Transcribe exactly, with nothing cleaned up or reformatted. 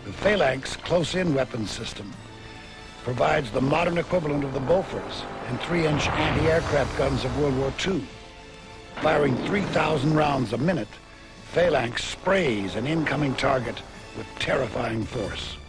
The Phalanx Close-In Weapon System provides the modern equivalent of the Bofors and three-inch anti-aircraft guns of World War Two. Firing three thousand rounds a minute, Phalanx sprays an incoming target with terrifying force.